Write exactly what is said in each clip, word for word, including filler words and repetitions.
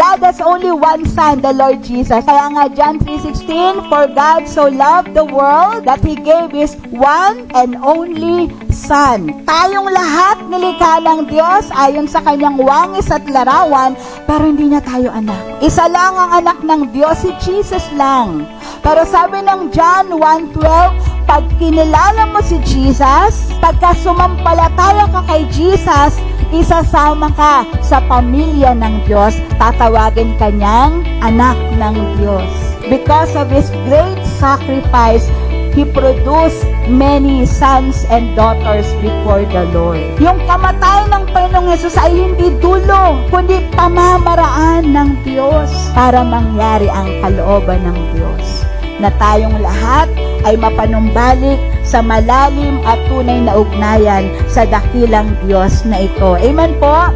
God has only one Son, the Lord Jesus. Kaya nga John three sixteen, for God so loved the world that He gave His one and only Son. Tayong lahat nilikha ng Diyos ayon sa Kanyang wangis at larawan, pero hindi niya tayo anak. Isa lang ang anak ng Diyos, si Jesus lang. Pero sabi ng John one twelve, pag kinilala mo si Jesus, pagka sumampalataya ka kay Jesus, isasama ka sa pamilya ng Diyos, tatawagin kanyang anak ng Diyos. Because of His great sacrifice, He produced many sons and daughters before the Lord. Yung kamatayan ng Panginoong Hesus ay hindi dulo, kundi pamamaraan ng Diyos para mangyari ang kalooban ng Diyos. Na tayong lahat ay mapanumbalik sa malalim at tunay na ugnayan sa dakilang Diyos na ito. Amen po?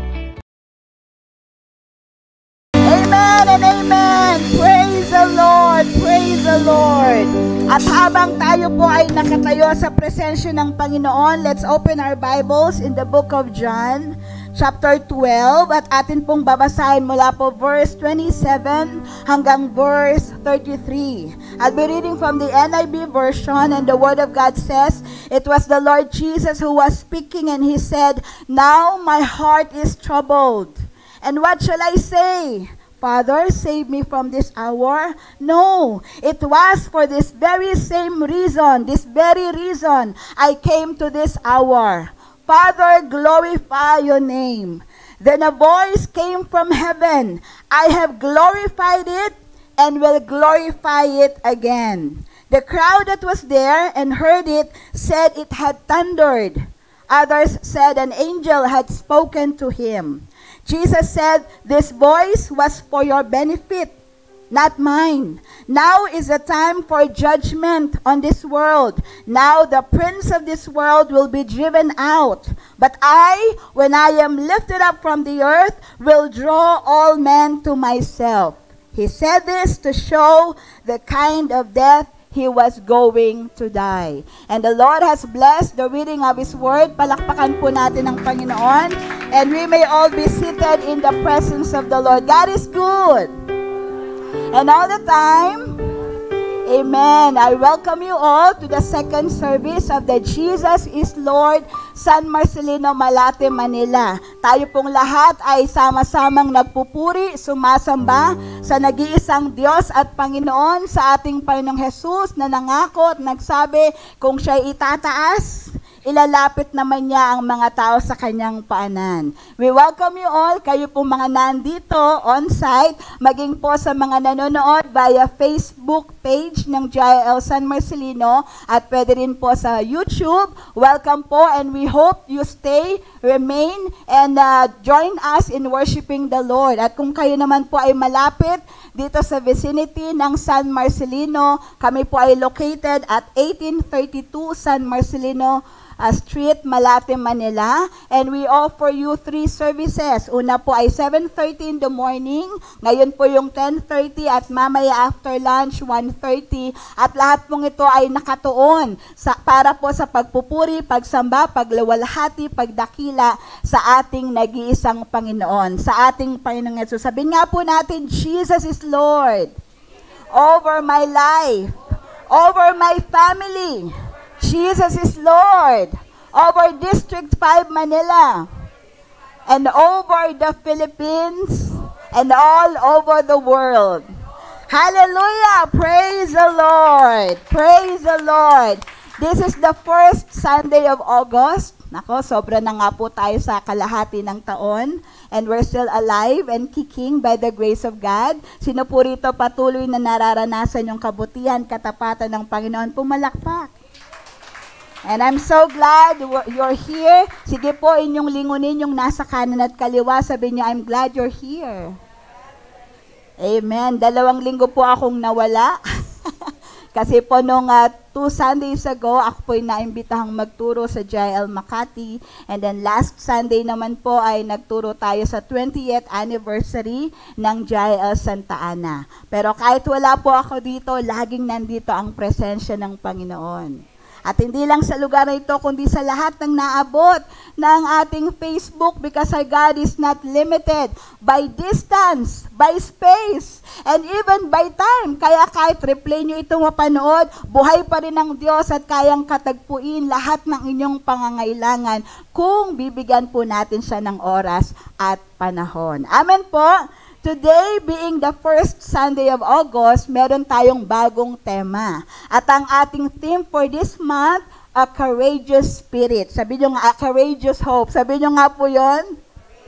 Amen and amen! Praise the Lord! Praise the Lord! At habang tayo po ay nakatayo sa presensya ng Panginoon, let's open our Bibles in the book of John, chapter twelve, at atin pong babasahin mula po verse twenty-seven hanggang verse thirty-three. I'll be reading from the N I V version, and the Word of God says, it was the Lord Jesus who was speaking, and He said, now my heart is troubled. And what shall I say? Father, save me from this hour? No, it was for this very same reason, this very reason, I came to this hour. Father, glorify your name. Then a voice came from heaven. I have glorified it and will glorify it again. The crowd that was there and heard it said it had thundered. Others said an angel had spoken to him. Jesus said, this voice was for your benefit, not mine. Now is the time for judgment on this world. Now the prince of this world will be driven out. But I, when I am lifted up from the earth, will draw all men to myself. He said this to show the kind of death He was going to die. And the Lord has blessed the reading of His word. Palakpakan po natin ang Panginoon. And we may all be seated in the presence of the Lord. God is good. And all the time, amen. I welcome you all to the second service of the Jesus is Lord San Marcelino, Malate, Manila. Tayo pong lahat ay sama-samang nagpupuri, sumasamba sa nag-iisang Diyos at Panginoon, sa ating Panginoong Hesus na nangako at nagsabi kung siya'y itataas, ilalapit naman niya ang mga tao sa kanyang paanan. We welcome you all, kayo pong mga nandito on-site, maging po sa mga nanonood via Facebook page ng J I L San Marcelino at pwede rin po sa YouTube. Welcome po, and we hope you stay, remain, and uh, join us in worshiping the Lord. At kung kayo naman po ay malapit dito sa vicinity ng San Marcelino, kami po ay located at eighteen thirty-two San Marcelino Uh, Street, Malate, Manila. And we offer you three services. Una po ay seven thirty in the morning. Ngayon po yung ten thirty at mamaya after lunch, one thirty. At lahat pong ito ay nakatuon sa, para po sa pagpupuri, pagsamba, pagluwalhati, pagdakila sa ating nag-iisang Panginoon. Sa ating Panginoong Yesus. Sabihin nga po natin, Jesus is Lord. Over my life. Over my family. Jesus is Lord over District five Manila and over the Philippines and all over the world. Hallelujah! Praise the Lord! Praise the Lord! This is the first Sunday of August. Nako, sobra na nga po tayo sa kalahati ng taon. And we're still alive and kicking by the grace of God. Sino po rito patuloy na nararanasan yung kabutihan, katapatan ng Panginoon? Pumalakpak. And I'm so glad you're here. Sige po, inyong lingunin yung nasa kanan at kaliwa. Sabi niyo, I'm glad you're here. Amen. Dalawang linggo po akong nawala. Kasi po nung uh, two Sundays ago, ako po'y naimbitahang magturo sa J I L Makati. And then last Sunday naman po ay nagturo tayo sa twentieth anniversary ng J I L Santa Ana. Pero kahit wala po ako dito, laging nandito ang presensya ng Panginoon. At hindi lang sa lugar na ito, kundi sa lahat ng naabot ng ating Facebook, because our God is not limited by distance, by space, and even by time. Kaya kahit replay nyo itong mapanood, buhay pa rin ang Diyos at kayang katagpuin lahat ng inyong pangangailangan kung bibigyan po natin siya ng oras at panahon. Amen po. Today, being the first Sunday of August, meron tayong bagong tema. At ang ating theme for this month, a courageous spirit. Sabi nyo nga, a courageous hope. Sabi nyo nga po yon.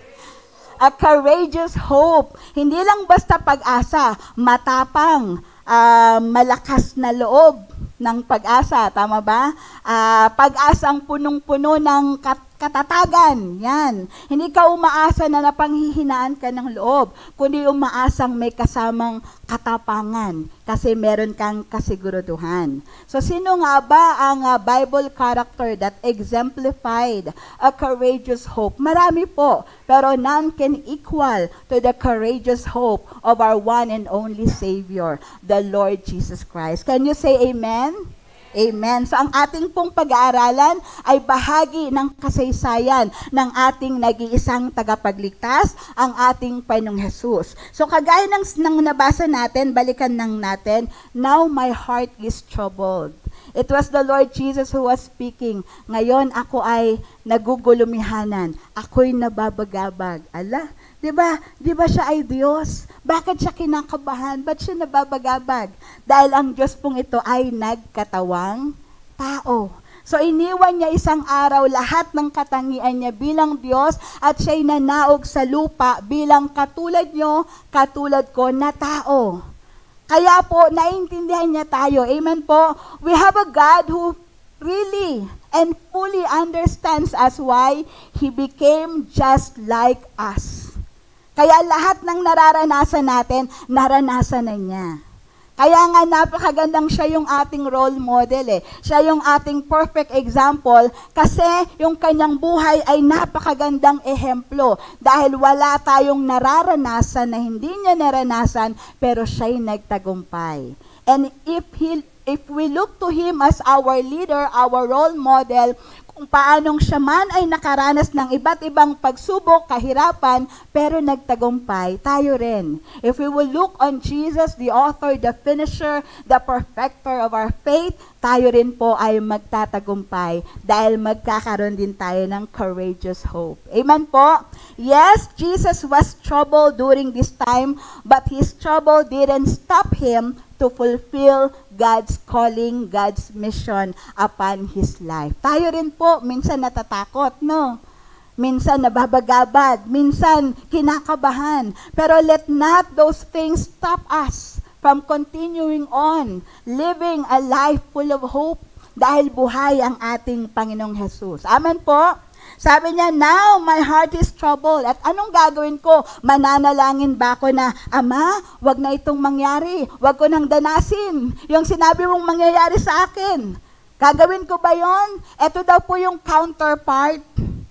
A courageous hope. Hindi lang basta pag-asa, matapang, uh, malakas na loob ng pag-asa. Tama ba? Uh, pag-asang punong-puno ng kat katatagan, yan. Hindi ka umaasa na napanghihinaan ka ng loob, kundi umaasang may kasamang katapangan kasi meron kang kasiguraduhan. So, sino nga ba ang uh, Bible character that exemplified a courageous hope? Marami po, pero none can equal to the courageous hope of our one and only Savior, the Lord Jesus Christ. Can you say amen? Amen. So ang ating pong pag-aaralan ay bahagi ng kasaysayan ng ating nag-iisang tagapagligtas, ang ating Panginoong Jesus. So kagaya ng, ng nabasa natin, balikan lang natin, now my heart is troubled. It was the Lord Jesus who was speaking. Ngayon ako ay nagugulumihanan. Ako'y nababagabag. Ala, di ba? Di ba siya ay Diyos? Bakit siya kinakabahan? Ba't siya nababagabag? Dahil ang Diyos pong ito ay nagkatawang tao. So iniwan niya isang araw lahat ng katangian niya bilang Diyos at siya'y nanaog sa lupa bilang katulad niyo, katulad ko na tao. Kaya po, naiintindihan niya tayo. Amen po? We have a God who really and fully understands us why He became just like us. Kaya lahat ng nararanasan natin, naranasan na niya. Kaya nga napakagandang siya yung ating role model eh. Siya yung ating perfect example kasi yung kanyang buhay ay napakagandang ehemplo. Dahil wala tayong nararanasan na hindi niya naranasan pero siya'y nagtagumpay. And if, he, if we look to Him as our leader, our role model, kung paanong siya man ay nakaranas ng iba't ibang pagsubok, kahirapan, pero nagtagumpay, tayo rin. If we will look on Jesus, the author, the finisher, the perfecter of our faith, tayo rin po ay magtatagumpay dahil magkakaroon din tayo ng courageous hope. Amen po? Yes, Jesus was troubled during this time, but His trouble didn't stop Him to fulfill God's calling, God's mission upon His life. Tayo rin po, minsan natatakot, no? Minsan nababagabag, minsan kinakabahan. Pero let not those things stop us from continuing on, living a life full of hope dahil buhay ang ating Panginoong Jesus. Amen po? Sabi niya, now my heart is troubled. At anong gagawin ko? Mananalangin ba ako na, Ama, wag na itong mangyari. Wag ko nang danasin. Yung sinabi mong mangyayari sa akin. Gagawin ko ba yon? Ito daw po yung counterpart.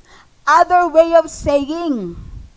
Other way of saying.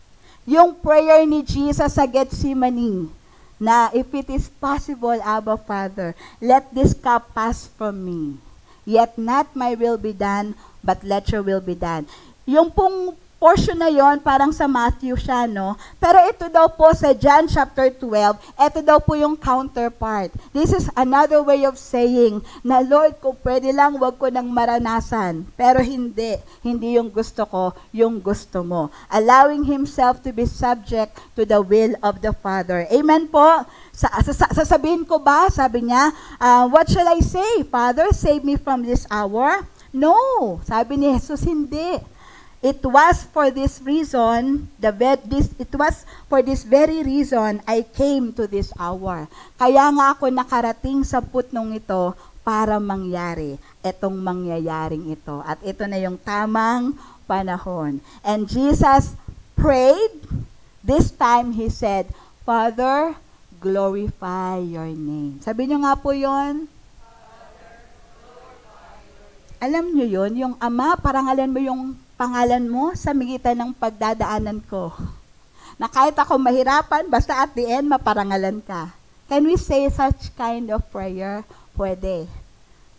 Yung prayer ni Jesus sa Gethsemane. Na if it is possible, Abba Father, let this cup pass from me. Yet not my will be done, but let your will be done. Yung pong portion na yon, parang sa Matthew siya, no? Pero ito daw po sa John chapter twelve, ito daw po yung counterpart. This is another way of saying na, Lord, kung pwede lang, wag ko nang maranasan. Pero hindi. Hindi yung gusto ko, yung gusto mo. Allowing Himself to be subject to the will of the Father. Amen po? Sa, sa, sasabihin ko ba, sabi niya, uh, what shall I say? Father, save me from this hour? No. Sabi ni Jesus, hindi. It was for this reason, the this it was for this very reason I came to this hour. Kaya nga ako nakarating sa putnong ito para mangyari itong mangyayaring ito. At ito na yung tamang panahon. And Jesus prayed. This time He said, Father, glorify your name. Sabi niyo nga po yon. Alam niyo yon, yung Ama, parangalan mo yung pangalan mo sa migitan ng pagdadaanan ko. Na kahit ako mahirapan, basta at the end, maparangalan ka. Can we say such kind of prayer? Pwede.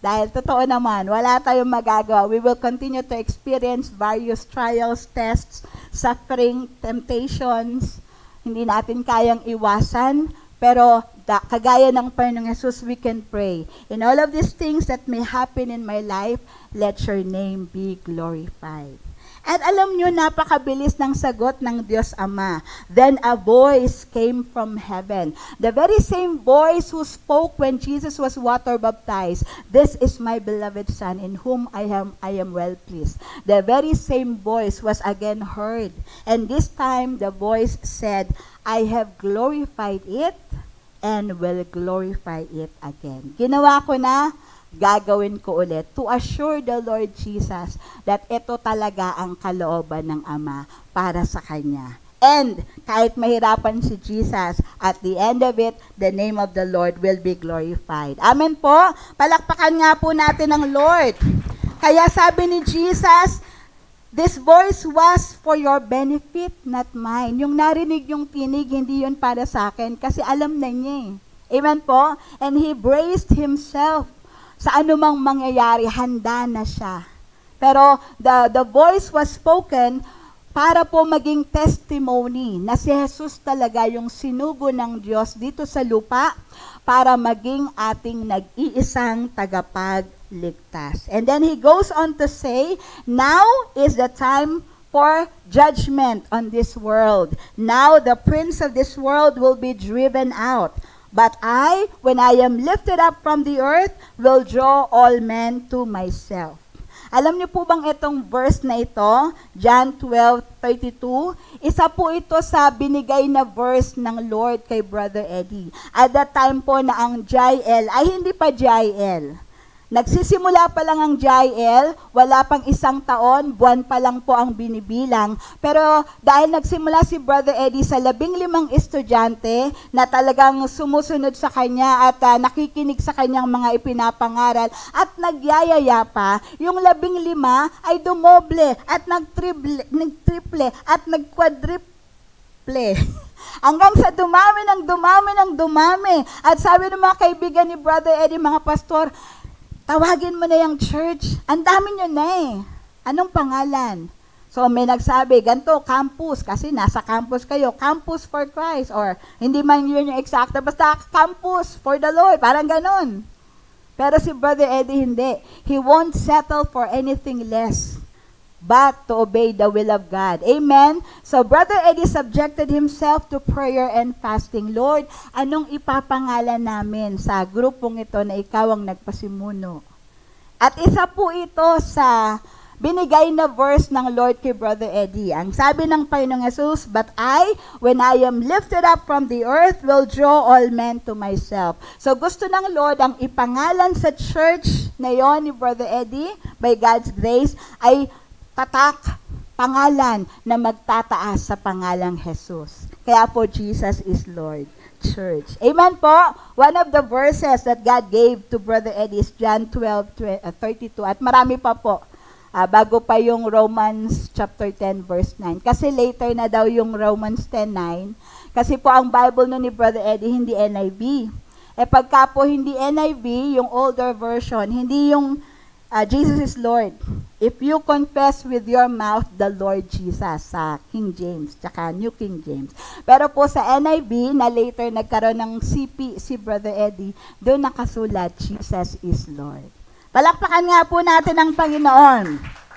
Dahil totoo naman, wala tayong magagawa. We will continue to experience various trials, tests, suffering, temptations. Hindi natin kayang iwasan, pero da, kagaya ng Panginoong Jesus, we can pray. In all of these things that may happen in my life, let your name be glorified. At alam nyo, napakabilis ng sagot ng Diyos Ama. Then a voice came from heaven. The very same voice who spoke when Jesus was water baptized. This is my beloved Son, in whom I am, I am well pleased. The very same voice was again heard. And this time the voice said, I have glorified it and will glorify it again. Ginawa ko na, gagawin ko ulit to assure the Lord Jesus that ito talaga ang kalooban ng Ama para sa Kanya. And kahit mahirapan si Jesus, at the end of it, the name of the Lord will be glorified. Amen po? Palakpakan nga po natin ang Lord. Kaya sabi ni Jesus, this voice was for your benefit, not mine. Yung narinig yung tinig, hindi yun para sa akin kasi alam na niya eh. Amen po? And He braced Himself. Sa anumang mangyayari, handa na siya. Pero the, the voice was spoken para po maging testimony na si Jesus talaga yung sinugo ng Diyos dito sa lupa para maging ating nag-iisang tagapagligtas. And then He goes on to say, now is the time for judgment on this world. Now the prince of this world will be driven out. But I, when I am lifted up from the earth, will draw all men to myself. Alam niyo po bang itong verse na ito, John twelve thirty-two, isa po ito sa binigay na verse ng Lord kay Brother Eddie. At that time po na ang J I L ay hindi pa J I L. Nagsisimula pa lang ang J I L, wala pang isang taon, buwan pa lang po ang binibilang. Pero dahil nagsimula si Brother Eddie sa labing limang estudyante na talagang sumusunod sa kanya at uh, nakikinig sa kanyang mga ipinapangaral at nagyayaya pa, yung labing lima ay dumoble at nagtriple, nagtriple at nagquadruple. Hanggang sa dumami ng dumami ng dumami. At sabi ng mga kaibigan ni Brother Eddie, mga pastor, tawagin mo na yung church. Ang dami nyo na eh. Anong pangalan? So may nagsabi, ganito, campus. Kasi nasa campus kayo. Campus for Christ. Or hindi man yun yung exacta. Basta campus for the Lord. Parang ganon. Pero si Brother Eddie hindi. He won't settle for anything less but to obey the will of God. Amen? So Brother Eddie subjected himself to prayer and fasting. Lord, anong ipapangalan namin sa grupong ito na ikaw ang nagpasimuno? At isa po ito sa binigay na verse ng Lord kay Brother Eddie. Ang sabi ng Panginoong Jesus, but I, when I am lifted up from the earth, will draw all men to myself. So gusto ng Lord ang ipangalan sa church na yon ni Brother Eddie, by God's grace, ay tatak, pangalan na magtataas sa pangalang Jesus. Kaya po, Jesus is Lord. Church. Amen po? One of the verses that God gave to Brother Eddie is John twelve thirty-two. At marami pa po. Uh, bago pa yung Romans chapter ten verse nine. Kasi later na daw yung Romans ten nine. Kasi po ang Bible no ni Brother Eddie hindi N I V. Eh pagka po hindi N I V, yung older version, hindi yung uh, Jesus is Lord. If you confess with your mouth the Lord Jesus, sa King James, tsaka New King James. Pero po sa N I V, na later nagkaroon ng C P, si Brother Eddie, doon nakasulat, Jesus is Lord. Palakpakan nga po natin ang Panginoon.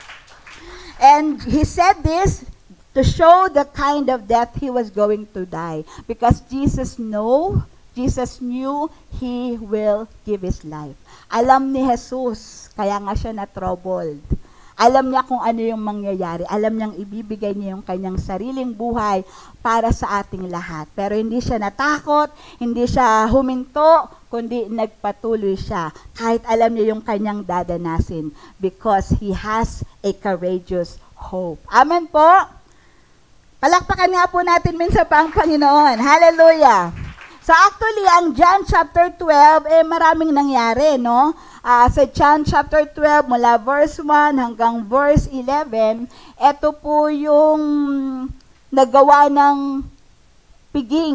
And He said this to show the kind of death He was going to die. Because Jesus know, Jesus knew He will give His life. Alam ni Jesus, kaya nga siya na-troubled. Alam niya kung ano yung mangyayari. Alam niyang ibibigay niya yung kanyang sariling buhay para sa ating lahat. Pero hindi siya natakot, hindi siya huminto, kundi nagpatuloy siya. Kahit alam niya yung kanyang dadanasin. Because He has a courageous hope. Amen po? Palakpakan nga po natin minsan pa ang Panginoon. Hallelujah! So actually, ang John chapter twelve, eh maraming nangyari, no? Uh, sa John chapter twelve, mula verse one hanggang verse eleven, ito po yung nagawa ng piging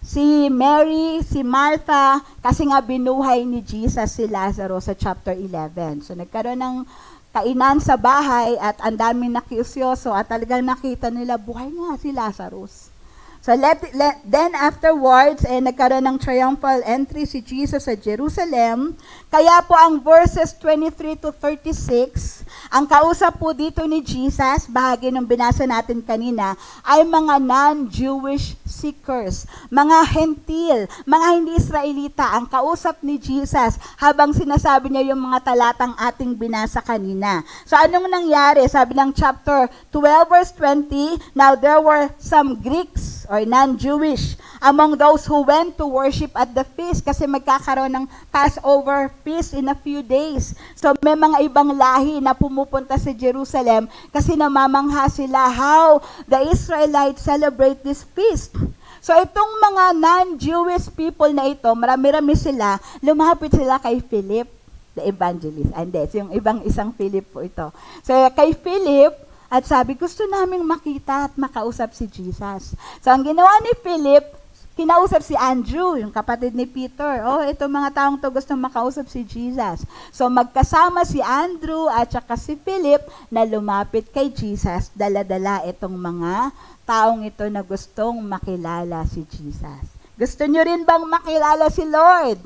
si Mary, si Martha, kasi nga binuhay ni Jesus si Lazarus sa chapter eleven. So nagkaroon ng kainan sa bahay at ang daming nakiusyoso at talagang nakita nila buhay nga si Lazarus. So let, let, then afterwards, eh, nagkaroon ng triumphal entry si Jesus sa Jerusalem. Kaya po ang verses twenty-three to thirty-six, ang kausap po dito ni Jesus, bahagi ng binasa natin kanina, ay mga non-Jewish seekers, mga hentil, mga hindi Israelita, ang kausap ni Jesus habang sinasabi niya yung mga talatang ating binasa kanina. So anong nangyari? Sabi ng chapter twelve verse twenty, now there were some Greeks or non-Jewish among those who went to worship at the feast kasi magkakaroon ng Passover feast in a few days. So may mga ibang lahi na pumupunta sa Jerusalem kasi namamangha sila how the Israelites celebrate this feast. So itong mga non-Jewish people na ito, marami-rami sila, lumapit sila kay Philip, the evangelist. And yes, yung ibang isang Philip po ito. So kay Philip, at sabi, gusto naming makita at makausap si Jesus. So, ang ginawa ni Philip, kinausap si Andrew, yung kapatid ni Peter. Oh, ito mga taong to gusto makausap si Jesus. So, magkasama si Andrew at saka si Philip na lumapit kay Jesus, dala-dala itong mga taong ito na gustong makilala si Jesus. Gusto nyo rin bang makilala si Lord?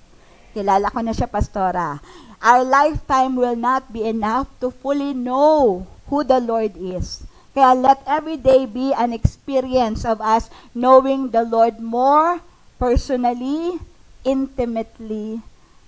Kilala ko na siya, Pastora. Our lifetime will not be enough to fully know who the Lord is. Kaya let every day be an experience of us knowing the Lord more personally, intimately.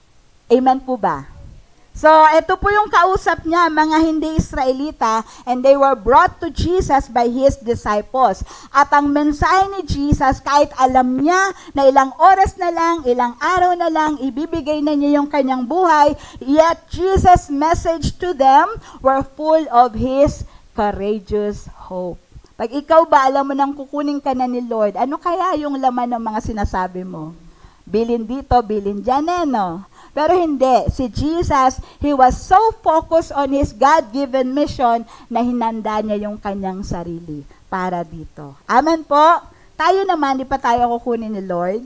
Amen po ba? So, ito po yung kausap niya, mga hindi Israelita, and they were brought to Jesus by His disciples. At ang mensahe ni Jesus, kahit alam niya na ilang oras na lang, ilang araw na lang, ibibigay na niya yung kanyang buhay, yet Jesus' message to them were full of His courageous hope. Pag ikaw ba, alam mo nang kukunin ka na ni Lord, ano kaya yung laman ng mga sinasabi mo? Bilin dito, bilin dyan eh, no? Pero hindi. Si Jesus, He was so focused on His God-given mission na hinanda niya yung kanyang sarili para dito. Amen po? Tayo naman, di pa tayo kukunin ni Lord.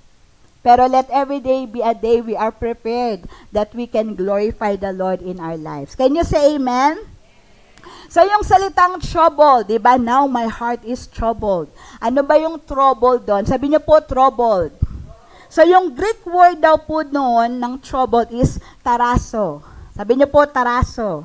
Pero let every day be a day we are prepared that we can glorify the Lord in our lives. Can you say amen? So yung salitang trouble, di ba? Now my heart is troubled. Ano ba yung trouble doon? Sabi niyo po, troubled. So yung Greek word daw po noon ng troubled is taraso. Sabi niyo po, taraso.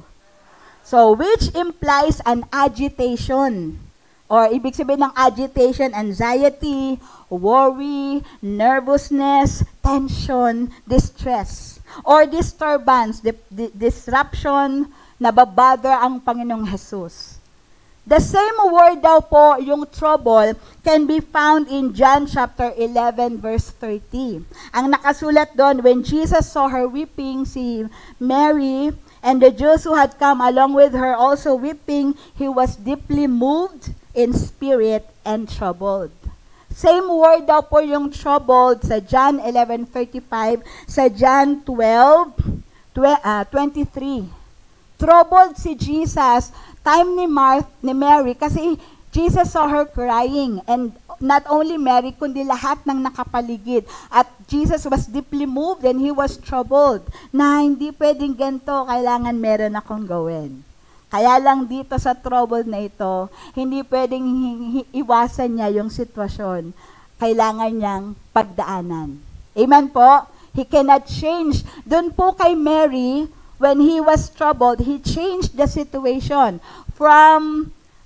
So which implies an agitation. Or ibig sabihin ng agitation, anxiety, worry, nervousness, tension, distress, or disturbance, di- di- disruption, nababother ang Panginoong Jesus. The same word daw po, yung trouble, can be found in John chapter eleven verse thirty. Ang nakasulat doon, when Jesus saw her weeping, si Mary, and the Jews who had come along with her also weeping, He was deeply moved in spirit and troubled. Same word daw po yung troubled sa John eleven thirty-five, sa John twelve twenty-three. Troubled si Jesus, time ni, Mar- ni Mary, kasi Jesus saw her crying, and not only Mary, kundi lahat ng nakapaligid. At Jesus was deeply moved and He was troubled, na hindi pwedeng ganito, kailangan meron akong gawin. Kaya lang dito sa trouble na ito, hindi pwedeng hi- hi- iwasan niya yung sitwasyon. Kailangan niyang pagdaanan. Amen po? He cannot change. Doon po kay Mary, when he was troubled, he changed the situation from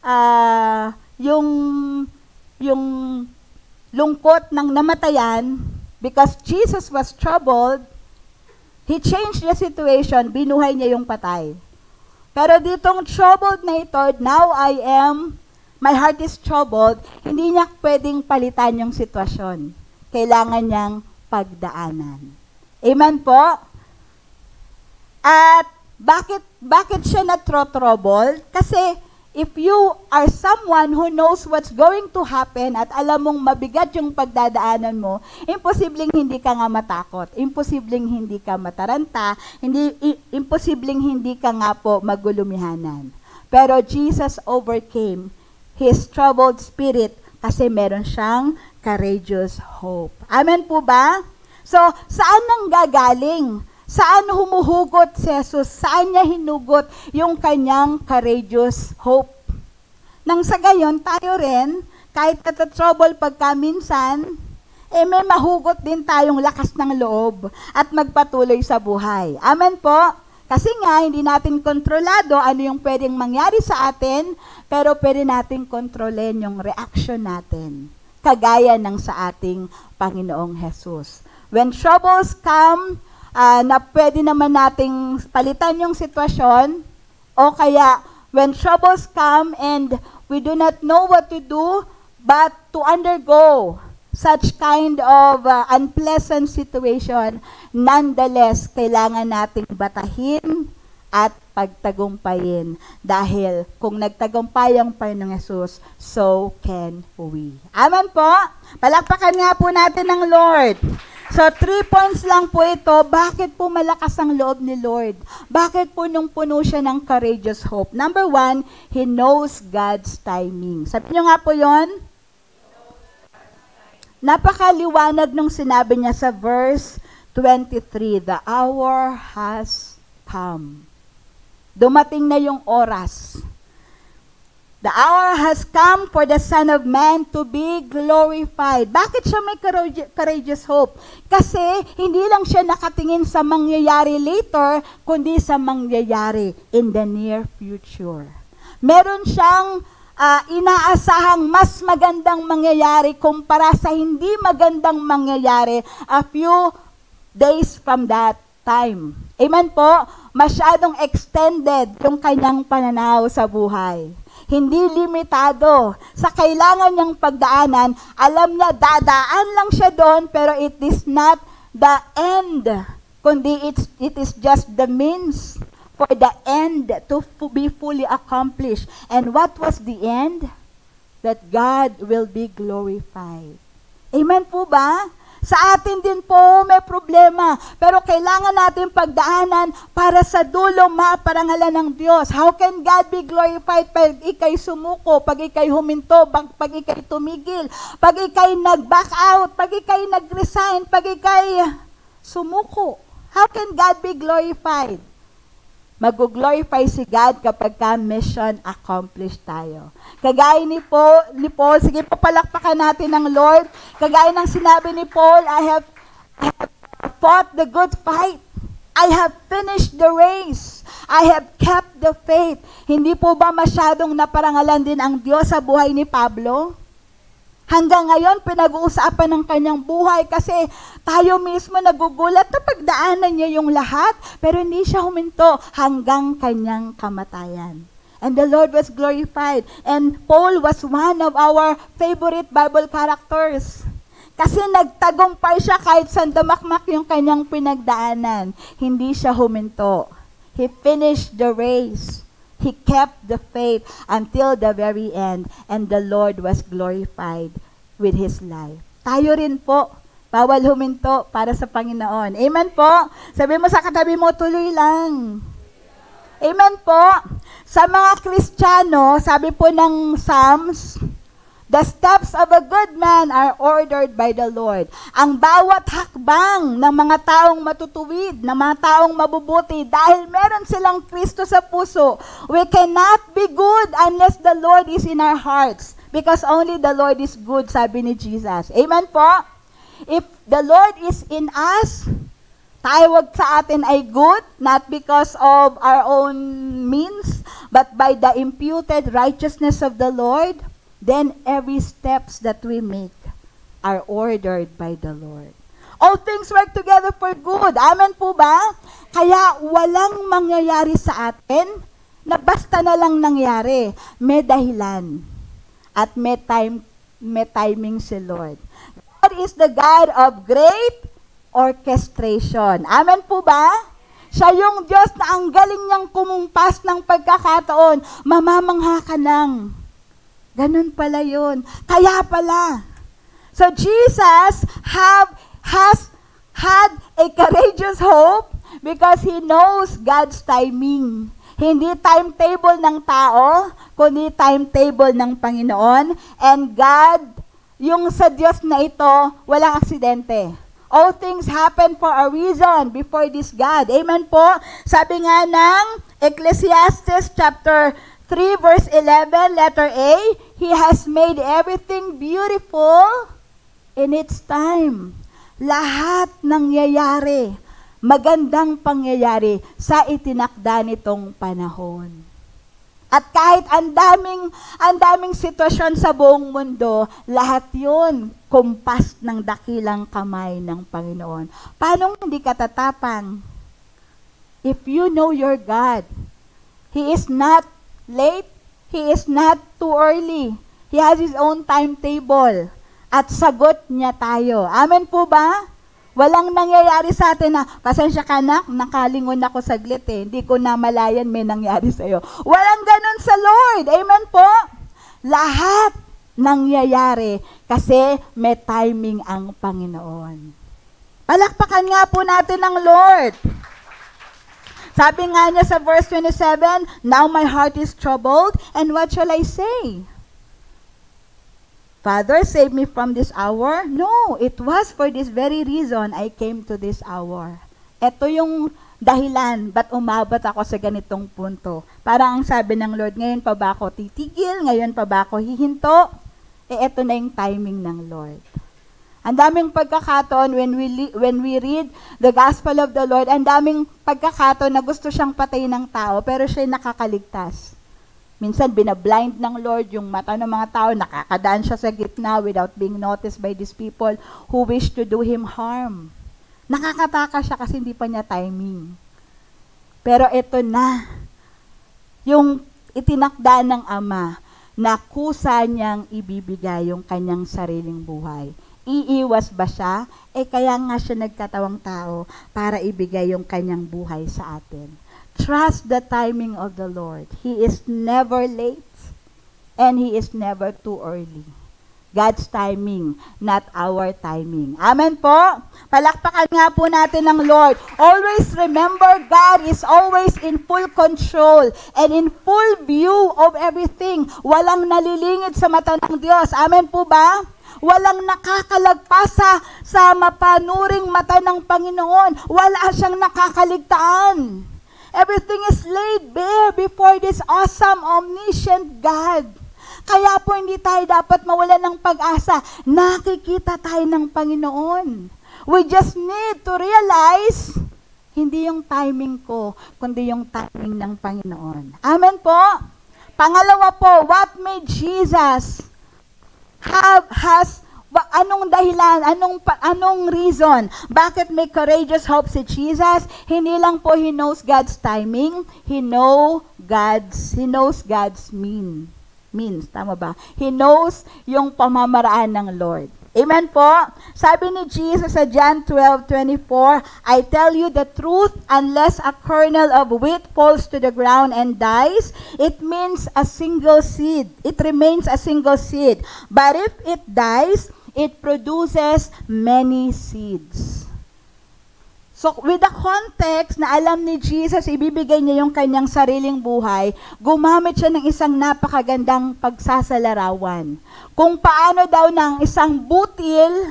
uh, yung yung lungkot ng namatayan, because Jesus was troubled, he changed the situation, binuhay niya yung patay. Pero ditong troubled na ito, now I am, my heart is troubled, hindi niya pwedeng palitan yung sitwasyon. Kailangan niyang pagdaanan. Amen po? At bakit bakit siya natro-trouble? Kasi if you are someone who knows what's going to happen at alam mong mabigat yung pagdadaanan mo, imposibleng hindi ka nga matakot. Imposibleng hindi ka mataranta. Hindi, i- imposibleng hindi ka nga po magulumihanan. Pero Jesus overcame his troubled spirit kasi meron siyang courageous hope. Amen po ba? So, saan nang gagaling? Saan humuhugot si Jesus? Saan niya hinugot yung kanyang courageous hope? Nang sa gayon, tayo rin, kahit katatrouble pagkaminsan, eh may mahugot din tayong lakas ng loob at magpatuloy sa buhay. Amen po? Kasi nga, hindi natin kontrolado ano yung pwedeng mangyari sa atin, pero pwede natin kontrolin yung reaction natin, kagaya ng sa ating Panginoong Jesus. When troubles come, uh, na pwede naman nating palitan yung sitwasyon, o kaya when troubles come and we do not know what to do, but to undergo such kind of uh, unpleasant situation, nonetheless, kailangan nating batahin at pagtagumpayin. Dahil kung nagtagumpay ang Panginoong Yesus, so can we. Amen po? Palakpakan nga po natin ng Lord. So, three points lang po ito. Bakit po malakas ang loob ni Lord? Bakit po nung puno siya ng courageous hope? Number one, He knows God's timing. Sabi niyo nga po yon. Napakaliwanag nung sinabi niya sa verse twenty-three, the hour has come. Dumating na yung oras. The hour has come for the Son of Man to be glorified. Bakit siya may courageous hope? Kasi hindi lang siya nakatingin sa mangyayari later, kundi sa mangyayari in the near future. Meron siyang uh, inaasahang mas magandang mangyayari kumpara sa hindi magandang mangyayari a few days from that time. Amen po? Masyadong extended yung kanyang pananaw sa buhay. Hindi limitado sa kailangan niyang pagdaanan. Alam niya, dadaan lang siya doon, pero it is not the end, kundi it's, it is just the means for the end to be fully accomplished. And what was the end? That God will be glorified. Amen po ba? Sa atin din po may problema, pero kailangan natin pagdaanan para sa dulo maparangalan ng Diyos. How can God be glorified pag ikay sumuko, pag ikay huminto, pag, pag ikay tumigil, pag ikay nag-back out, pag ikay nag-resign, pag ikay sumuko? How can God be glorified? Mag-glorify si God kapag ka mission accomplished tayo. Kagaya ni Paul, ni Paul, sige po palakpakan natin ng Lord. Kagaya ng sinabi ni Paul, I have, I have fought the good fight. I have finished the race. I have kept the faith. Hindi po ba masyadong naparangalan din ang Diyos sa buhay ni Pablo? Hanggang ngayon, pinag-uusapan ng kanyang buhay kasi tayo mismo nagugulat na pagdaanan niya yung lahat, pero hindi siya huminto hanggang kanyang kamatayan. And the Lord was glorified. And Paul was one of our favorite Bible characters. Kasi nagtagumpay siya kahit sandamakmak yung kanyang pinagdaanan. Hindi siya huminto. He finished the race. He kept the faith until the very end, and the Lord was glorified with His life. Tayo rin po, bawal huminto para sa Panginoon. Amen po? Sabi mo sa katabi mo, tuloy lang. Amen po? Sa mga Kristiyano, sabi po ng Psalms, the steps of a good man are ordered by the Lord. Ang bawat hakbang ng mga taong matutuwid, ng mga taong mabubuti, dahil meron silang Kristo sa puso, we cannot be good unless the Lord is in our hearts. Because only the Lord is good, sabi ni Jesus. Amen po? If the Lord is in us, tawag sa atin ay good, not because of our own means, but by the imputed righteousness of the Lord, then every steps that we make are ordered by the Lord. All things work together for good. Amen po ba? Kaya walang mangyayari sa atin na basta na lang nangyari. May dahilan. At may, time, may timing si Lord. God is the God of great orchestration. Amen po ba? Siya yung Diyos na ang galing niyang kumumpas ng pagkakataon. Mamamangha ka lang. Ganun pala yun. Kaya pala. So Jesus have, has had a courageous hope because He knows God's timing. Hindi timetable ng tao, kundi timetable ng Panginoon. And God yung sa Diyos na ito, walang aksidente. All things happen for a reason before this God. Amen po? Sabi nga ng Ecclesiastes chapter three verse eleven, letter A, He has made everything beautiful in its time. Lahat nangyayari, magandang pangyayari sa itinakda nitong panahon. At kahit ang daming, ang daming sitwasyon sa buong mundo, lahat yun kumpas ng dakilang kamay ng Panginoon. Paano hindi ka tatapang? If you know your God, He is not late, He is not too early. He has His own timetable. At sagot niya tayo. Amen po ba? Walang nangyayari sa atin na, pasensya ka na, nakalingon ako saglit eh, hindi ko na malayan may nangyari sa'yo. Walang ganun sa Lord. Amen po? Lahat nangyayari kasi may timing ang Panginoon. Palakpakan nga po natin ang Lord. Sabi nga niya sa verse twenty-seven, now my heart is troubled, and what shall I say? Father, save me from this hour? No, it was for this very reason I came to this hour. Ito yung dahilan ba't umabot ako sa ganitong punto. Parang ang sabi ng Lord, ngayon pa ba ako titigil? Ngayon pa ba ako hihinto? Eh, ito na yung timing ng Lord. Ang daming pagkakataon when we, when we read the gospel of the Lord, ang daming pagkakataon na gusto siyang patayin ng tao, pero siya'y nakakaligtas. Minsan, binablind ng Lord yung mata ng mga tao, nakakadaan siya sa gitna without being noticed by these people who wish to do Him harm. Nakakataka siya kasi hindi pa niya timing. Pero ito na, yung itinakda ng Ama na kusa niyang ibibigay yung kanyang sariling buhay. Iiwas ba siya? Eh kaya nga siya nagkatawang tao para ibigay yung kanyang buhay sa atin. Trust the timing of the Lord. He is never late and He is never too early. God's timing, not our timing. Amen po? Palakpakan nga po natin ng Lord. Always remember, God is always in full control and in full view of everything. Walang nalilingid sa mata ng Diyos. Amen po ba? Walang nakakalagpas sa, sa mapanuring mata ng Panginoon. Wala siyang nakakaligtaan. Everything is laid bare before this awesome, omniscient God. Kaya po hindi tayo dapat mawalan ng pag-asa. Nakikita tayo ng Panginoon. We just need to realize, hindi yung timing ko, kundi yung timing ng Panginoon. Amen po? Pangalawa po, what made Jesus have, has, anong dahilan, anong, anong reason, bakit may courageous hope si Jesus? Hindi lang po He knows God's timing, He know God's, He knows God's mean, means, tama ba? He knows yung pamamaraan ng Lord. Amen po? Sabi ni Jesus sa John twelve twenty-four, I tell you the truth, unless a kernel of wheat falls to the ground and dies, it means a single seed. It remains a single seed. But if it dies, it produces many seeds. So, with the context na alam ni Jesus, ibibigay niya yung kanyang sariling buhay, gumamit siya ng isang napakagandang pagsasalarawan. Kung paano daw ng isang butil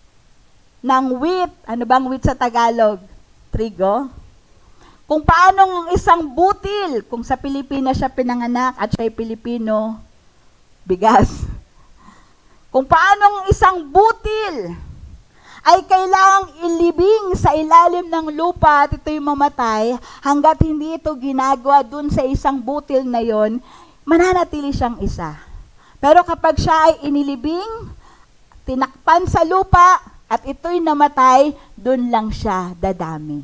ng wheat, ano bang wheat sa Tagalog? Trigo? Kung paano ng isang butil, kung sa Pilipinas siya pinanganak at siya'y Pilipino, bigas. Kung paano ng isang butil ay kailangang ilibing sa ilalim ng lupa at ito'y mamatay, hanggat hindi ito ginagawa dun sa isang butil na yon, mananatili siyang isa. Pero kapag siya ay inilibing, tinakpan sa lupa, at ito'y namatay, dun lang siya dadami.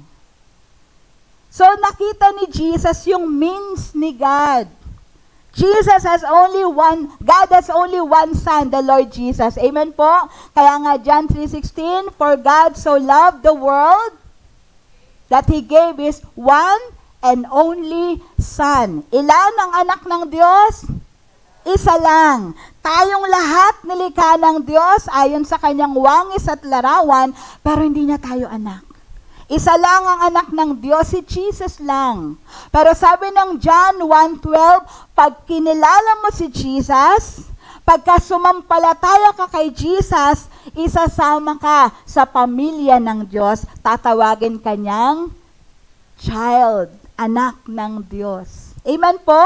So nakita ni Jesus yung means ni God. Jesus has only one, God has only one Son, the Lord Jesus. Amen po? Kaya nga John three sixteen, for God so loved the world that He gave His one and only Son. Ilan ang anak ng Diyos? Isa lang. Tayong lahat nilikha ng Diyos ayon sa Kanyang wangis at larawan, pero hindi niya tayo anak. Isa lang ang anak ng Diyos, si Jesus lang. Pero sabi ng John one twelve, pag kinilala mo si Jesus, Pagka sumampalataya ka kay Jesus, isasama ka sa pamilya ng Diyos, tatawagin kanyang child, anak ng Diyos. Amen po?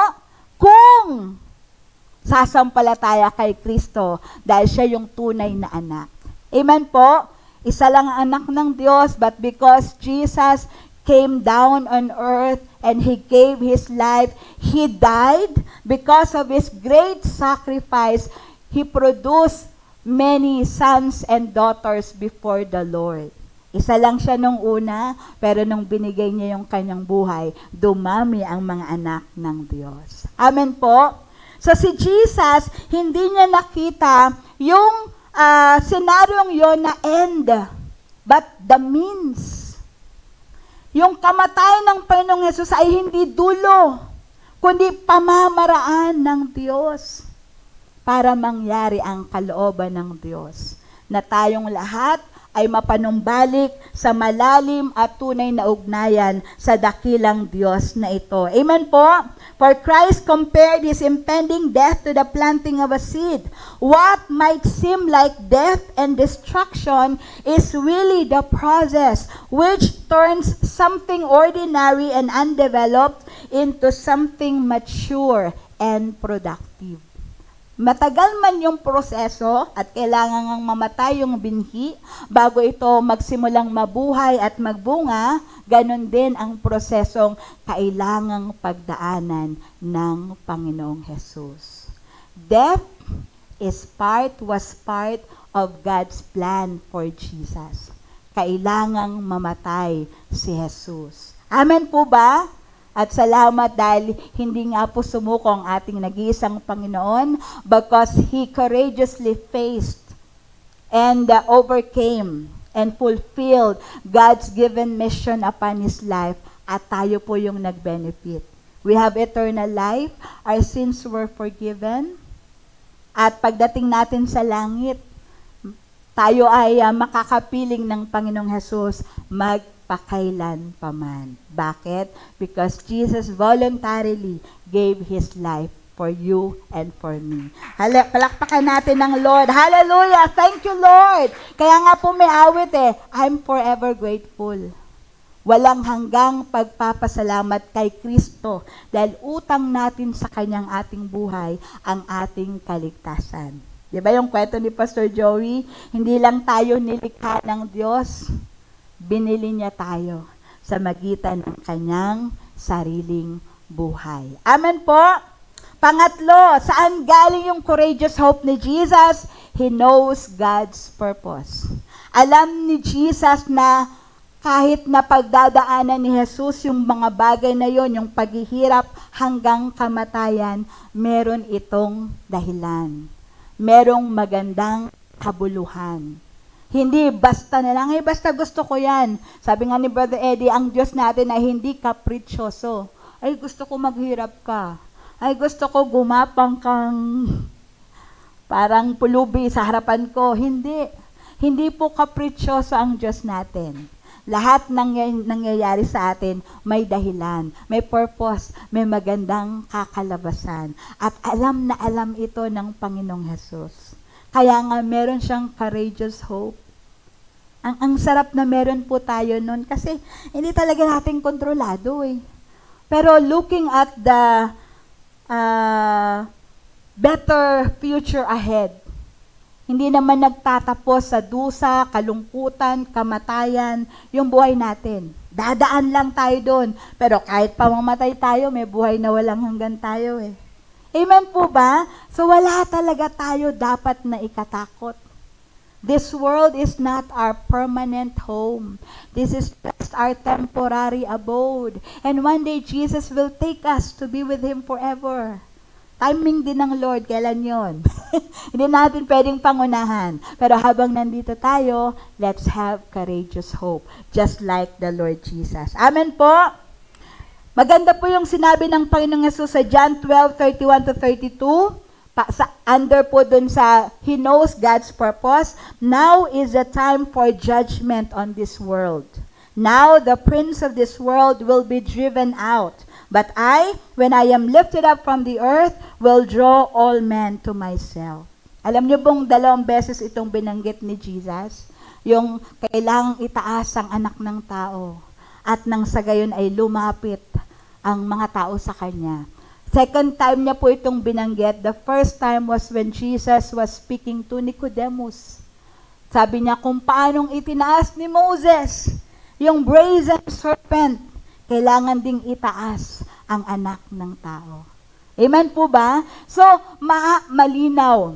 Kung sasampalataya kay Kristo dahil siya yung tunay na anak. Amen po? Isa lang ang anak ng Diyos, but because Jesus came down on earth and He gave His life, He died. Because of His great sacrifice, He produced many sons and daughters before the Lord. Isa lang siya nung una, pero nung binigay niya yung kanyang buhay, dumami ang mga anak ng Diyos. Amen po? So si Jesus, hindi niya nakita yung uh, senaryong yon na end, but the means. Yung kamatayan ng Panginoong Hesus ay hindi dulo, kundi pamamaraan ng Diyos para mangyari ang kalooban ng Diyos, na tayong lahat ay mapanumbalik sa malalim at tunay na ugnayan sa dakilang Diyos na ito. Amen po? For Christ compared His impending death to the planting of a seed. What might seem like death and destruction is really the process which turns something ordinary and undeveloped into something mature and productive. Matagal man yung proseso at kailangan ngang mamatay yung binhi bago ito magsimulang mabuhay at magbunga, ganun din ang prosesong kailangang pagdaanan ng Panginoong Hesus. Death is part, was part of God's plan for Jesus. Kailangang mamatay si Jesus. Amen po ba? At salamat dahil hindi nga po sumuko ang ating nag-iisang Panginoon, because He courageously faced and uh, overcame and fulfilled God's given mission upon His life, at tayo po yung nag-benefit. We have eternal life, our sins were forgiven, at pagdating natin sa langit, tayo ay uh, makakapiling ng Panginoong Hesus mag pakailan paman. Bakit? Because Jesus voluntarily gave His life for you and for me. Hala, palakpakan natin ng Lord. Hallelujah! Thank you, Lord! Kaya nga po may awit eh, I'm forever grateful. Walang hanggang pagpapasalamat kay Kristo dahil utang natin sa Kanyang ating buhay ang ating kaligtasan. Di ba yung kwento ni Pastor Joey? Hindi lang tayo nilikha ng Diyos, binili niya tayo sa magitan ng kanyang sariling buhay. Amen po? Pangatlo, saan galing yung courageous hope ni Jesus? He knows God's purpose. Alam ni Jesus na kahit na pagdadaanan ni Jesus yung mga bagay na yon, yung paghihirap hanggang kamatayan, meron itong dahilan. Merong magandang kabuluhan. Hindi basta na lang, hey, basta gusto ko yan. Sabi nga ni Brother Eddie, ang Diyos natin ay hindi kapritsoso. Ay, gusto ko maghirap ka. Ay, gusto ko gumapang kang parang pulubi sa harapan ko. Hindi. Hindi po kapritsoso ang Diyos natin. Lahat ng nangyayari sa atin may dahilan, may purpose, may magandang kakalabasan. At alam na alam ito ng Panginoong Hesus. Kaya nga meron siyang courageous hope. Ang, ang sarap na meron po tayo nun kasi hindi talaga natin kontrolado eh. Pero looking at the uh, better future ahead, hindi naman nagtatapos sa dusa, kalungkutan, kamatayan, yung buhay natin. Dadaan lang tayo doon. Pero kahit pa mamatay tayo, may buhay na walang hanggan tayo eh. Amen po ba? So wala talaga tayo dapat na ikatakot. This world is not our permanent home. This is just our temporary abode. And one day, Jesus will take us to be with Him forever. Timing din ng Lord, kailan yon? Hindi natin pwedeng pangunahan. Pero habang nandito tayo, let's have courageous hope. Just like the Lord Jesus. Amen po? Maganda po yung sinabi ng Panginoong Hesus sa John twelve, thirty-one to thirty-two. Pa, sa, under po dun sa He knows God's purpose. Now is the time for judgment on this world. Now the prince of this world will be driven out. But I, when I am lifted up from the earth, will draw all men to myself. Alam niyo bang dalawang beses itong binanggit ni Jesus? Yung kailangang itaas ang anak ng tao at nang sa gayon ay lumapit ang mga tao sa kanya. Second time niya po itong binanggit. The first time was when Jesus was speaking to Nicodemus. Sabi niya kung paanong itinaas ni Moses yung brazen serpent, kailangan ding itaas ang anak ng tao. Amen po ba? So, ma malinaw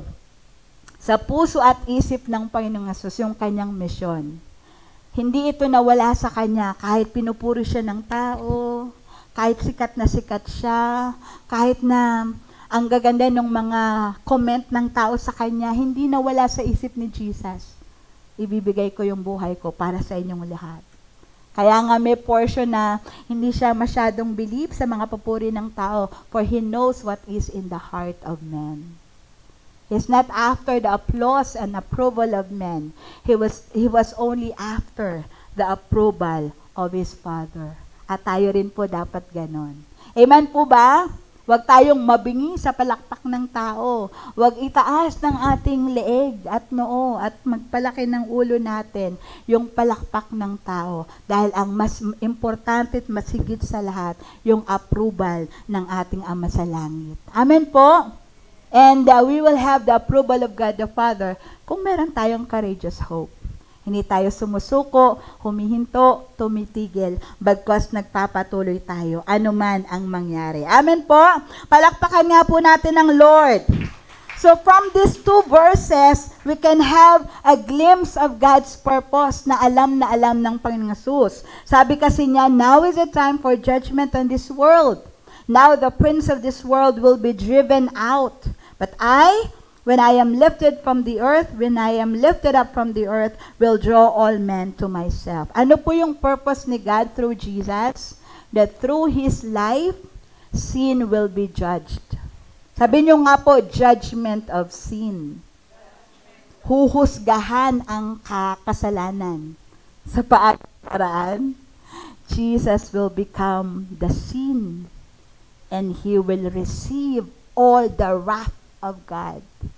sa puso at isip ng Panginoong Hesus yung kanyang misyon. Hindi ito nawala sa kanya kahit pinupuri siya ng tao, kahit sikat na sikat siya, kahit na ang gaganda ng mga comment ng tao sa kanya, hindi nawala sa isip ni Jesus. Ibibigay ko yung buhay ko para sa inyong lahat. Kaya nga may portion na hindi siya masyadong believe sa mga papuri ng tao, for He knows what is in the heart of men. He's not after the applause and approval of men. He was, he was only after the approval of His Father. At tayo rin po dapat ganon. Amen po ba? Huwag tayong mabingi sa palakpak ng tao. Huwag itaas ng ating leeg at noo at magpalaki ng ulo natin yung palakpak ng tao. Dahil ang mas importante at mas higit sa lahat, yung approval ng ating Ama sa Langit. Amen po? And uh, we will have the approval of God the Father kung meron tayong courageous hope. Hindi tayo sumusuko, humihinto, tumitigil, bagkus nagpapatuloy tayo, anuman ang mangyari. Amen po? Palakpakan nga po natin ang Lord. So from these two verses, we can have a glimpse of God's purpose na alam na alam ng Panginoong Hesus. Sabi kasi niya, now is the time for judgment on this world. Now the prince of this world will be driven out. But I, when I am lifted from the earth, when I am lifted up from the earth, will draw all men to myself. Ano po yung purpose ni God through Jesus? That through His life, sin will be judged. Sabi niyo nga po, judgment of sin. Huhusgahan ang kasalanan. Sa paraan, Jesus will become the sin. And He will receive all the wrath of God.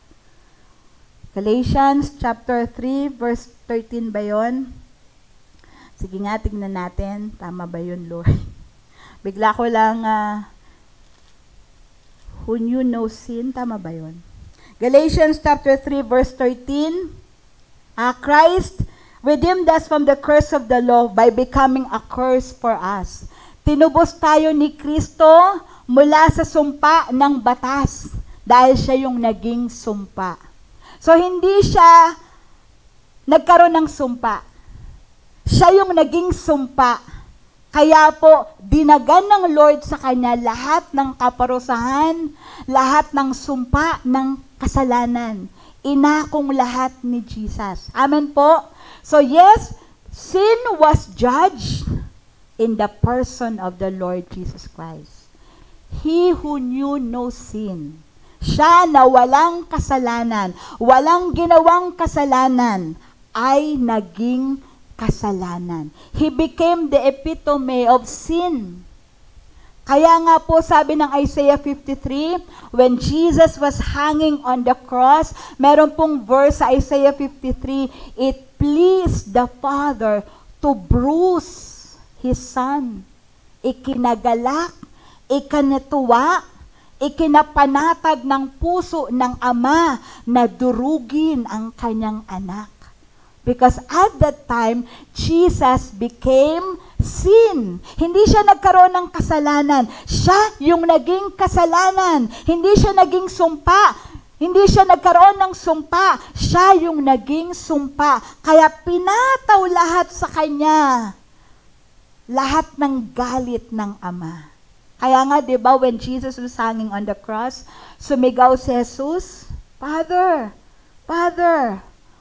Galatians chapter three verse thirteen ba yun? Sige nga, tignan natin. Tama ba yun, Lord? Bigla ko lang, uh, who knew no sin? Tama ba yun? Galatians chapter three verse thirteen. Uh, Christ redeemed us from the curse of the law by becoming a curse for us. Tinubos tayo ni Kristo mula sa sumpa ng batas. Dahil siya yung naging sumpa. So, hindi siya nagkaroon ng sumpa. Siya yung naging sumpa. Kaya po, dinagan ng Lord sa kanya lahat ng kaparusahan, lahat ng sumpa ng kasalanan. Inakong lahat ni Jesus. Amen po? So, yes, sin was judged in the person of the Lord Jesus Christ. He who knew no sin. Siya na walang kasalanan, walang ginawang kasalanan, ay naging kasalanan. He became the epitome of sin. Kaya nga po sabi ng Isaiah fifty-three, when Jesus was hanging on the cross, meron pong verse sa Isaiah fifty-three, it pleased the Father to bruise His Son. Ikinagalak, ikanatuwa, ikinapanatag ng puso ng Ama na durugin ang kanyang anak. Because at that time, Jesus became sin. Hindi siya nagkaroon ng kasalanan. Siya yung naging kasalanan. Hindi siya naging sumpa. Hindi siya nagkaroon ng sumpa. Siya yung naging sumpa. Kaya pinataw lahat sa kanya. Lahat ng galit ng Ama. Kaya nga, di ba, when Jesus was hanging on the cross, sumigaw si Jesus, Father, Father,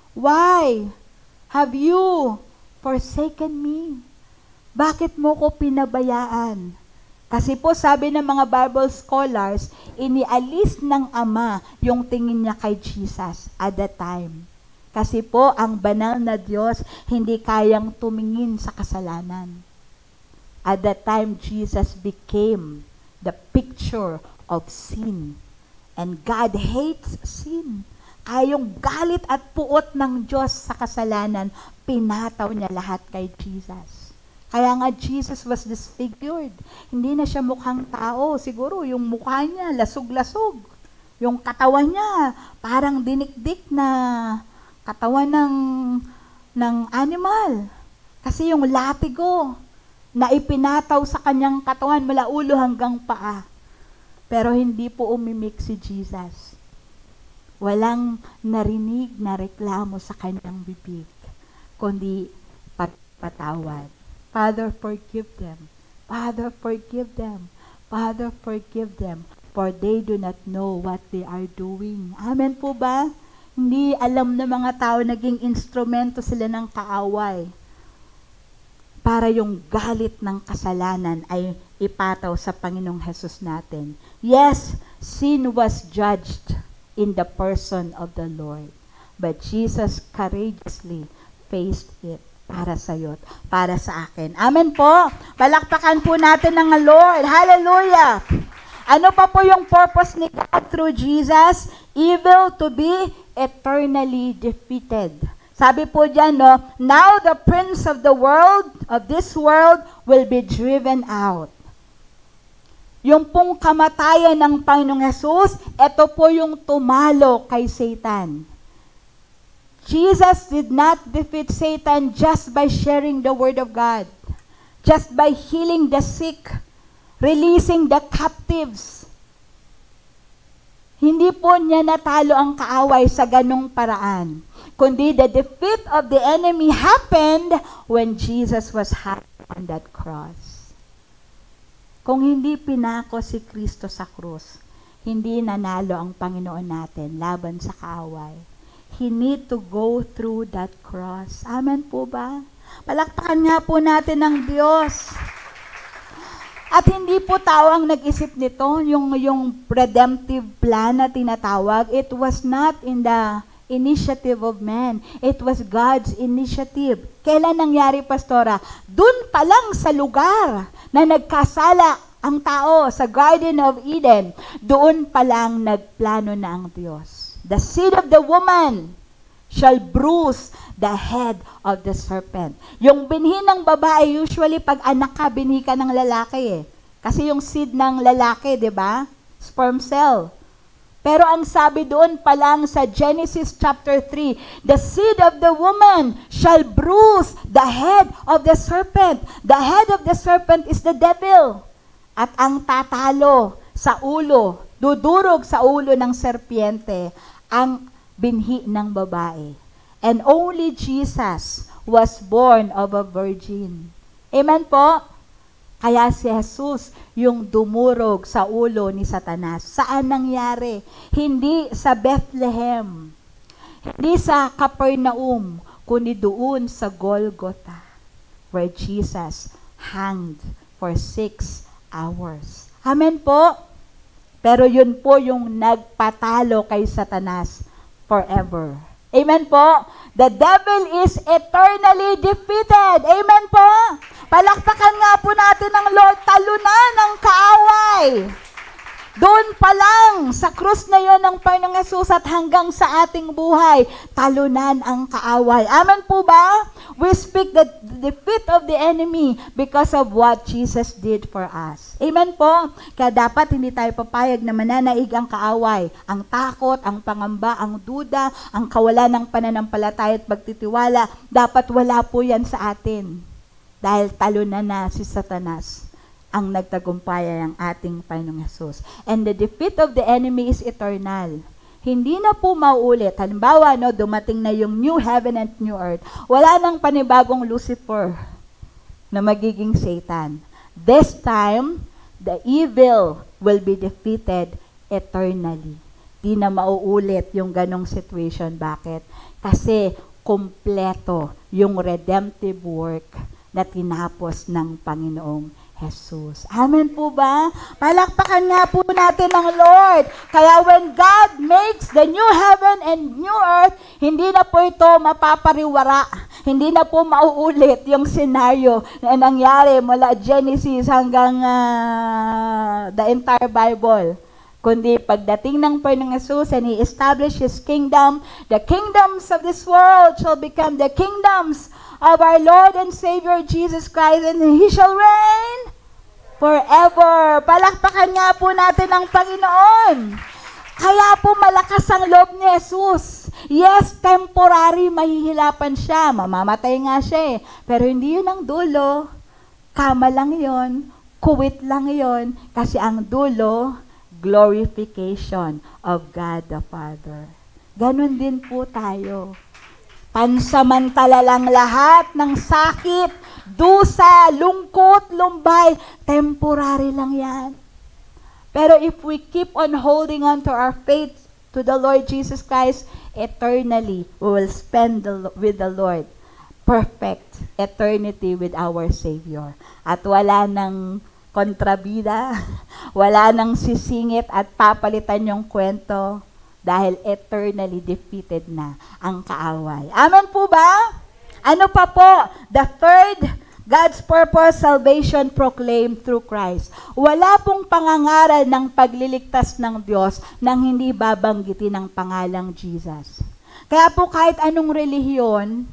why have you forsaken me? Bakit mo ko pinabayaan? Kasi po, sabi ng mga Bible scholars, inialis ng Ama yung tingin niya kay Jesus at that time. Kasi po, ang banal na Diyos hindi kayang tumingin sa kasalanan. At that time, Jesus became the picture of sin. And God hates sin. Kaya yung galit at puot ng Diyos sa kasalanan, pinataw niya lahat kay Jesus. Kaya nga Jesus was disfigured. Hindi na siya mukhang tao. Siguro yung mukha niya, lasog-lasog. Yung katawan niya, parang dinikdik na katawan ng, ng animal. Kasi yung latigo na ipinataw sa kanyang katawan mula ulo hanggang paa. Pero hindi po umimik si Jesus. Walang narinig na reklamo sa kanyang bibig, kundi pagpatawad. Father, forgive them. Father, forgive them. Father, forgive them, for they do not know what they are doing. Amen po ba? Hindi alam ng mga tao, naging instrumento sila ng kaaway para yung galit ng kasalanan ay ipataw sa Panginoong Hesus natin. Yes, sin was judged in the person of the Lord. But Jesus courageously faced it para sa iyo, para sa akin. Amen po. Palakpakan po natin ng Lord. Hallelujah. Ano pa po yung purpose ni God through Jesus? Evil to be eternally defeated. Sabi po dyan, no, now the prince of the world, of this world, will be driven out. Yung pong kamatayan ng Panginoong Hesus, ito po yung tumalo kay Satan. Jesus did not defeat Satan just by sharing the word of God, just by healing the sick, releasing the captives. Hindi po niya natalo ang kaaway sa ganong paraan. Kundi the defeat of the enemy happened when Jesus was hung on that cross. Kung hindi pinako si Kristo sa krus, hindi nanalo ang Panginoon natin laban sa kaaway. He need to go through that cross. Amen po ba? Palakpakan nga po natin ang Diyos. At hindi po tao ang nag-isip nito, yung, yung redemptive plan na tinatawag, it was not in the initiative of man. It was God's initiative. Kailan nangyari, Pastora? Doon pa lang sa lugar na nagkasala ang tao sa Garden of Eden, doon pa lang nagplano na ang Diyos. The seed of the woman shall bruise the head of the serpent. Yung binhi ng babae, usually pag anak ka, binhi ka ng lalaki eh. Kasi yung seed ng lalaki, di ba? Sperm cell. Pero ang sabi doon pa lang sa Genesis chapter three, the seed of the woman shall bruise the head of the serpent. The head of the serpent is the devil. At ang tatalo sa ulo, dudurog sa ulo ng serpiente, ang binhi ng babae. And only Jesus was born of a virgin. Amen po? Kaya si Jesus yung dumurog sa ulo ni Satanas. Saan nangyari? Hindi sa Bethlehem. Hindi sa Capernaum, kundi doon sa Golgotha, where Jesus hanged for six hours. Amen po? Pero yun po yung nagpatalo kay Satanas forever. Amen po? The devil is eternally defeated. Amen po? Palakpakan nga po natin ng Lord, talunan ng kaaway. Doon pa lang, sa krus na yon ng Panginoong Hesus at hanggang sa ating buhay, talunan ang kaaway. Amen po ba? We speak the defeat of the enemy because of what Jesus did for us. Amen po? Kaya dapat hindi tayo papayag na mananaig ang kaaway. Ang takot, ang pangamba, ang duda, ang kawalan ng pananampalataya at pagtitiwala, dapat wala po yan sa atin. Dahil talunan na si Satanas ang nagtagumpay ang ating Panginoong Hesus. And the defeat of the enemy is eternal. Hindi na po mauulit. Halimbawa, no, dumating na yung new heaven and new earth. Wala nang panibagong Lucifer na magiging Satan. This time, the evil will be defeated eternally. Di na mauulit yung ganong situation. Bakit? Kasi kumpleto yung redemptive work na tinapos ng Panginoong Jesus. Amen po ba? Palakpakan nga po natin ang Lord. Kaya when God makes the new heaven and new earth, hindi na po ito mapapariwara. Hindi na po mauulit yung scenario na nangyari mula Genesis hanggang uh, the entire Bible. Kundi pagdating ng Panginoong Jesus and He established His kingdom, the kingdoms of this world shall become the kingdoms of our Lord and Savior Jesus Christ, and He shall reign forever. Palakpakan nga po natin ang Panginoon. Kaya po malakas ang loob ni Jesus. Yes, temporary, mahihilapan siya. Mamamatay nga siya eh. Pero hindi yun ang dulo. Kama lang yun. Kuwit lang yun. Kasi ang dulo, glorification of God the Father. Ganon din po tayo. Pansamantala lang lahat ng sakit, dusa, lungkot, lumbay, temporary lang yan. Pero if we keep on holding on to our faith to the Lord Jesus Christ, eternally we will spend the, with the Lord. Perfect eternity with our Savior. At wala nang kontrabida, wala nang sisingit at papalitan yung kwento dahil eternally defeated na ang kaaway. Amen po ba? Ano pa po? The third, God's purpose, salvation proclaimed through Christ. Wala pong pangangaral ng pagliligtas ng Diyos nang hindi babanggitin ang pangalang Jesus. Kaya po kahit anong relihiyon,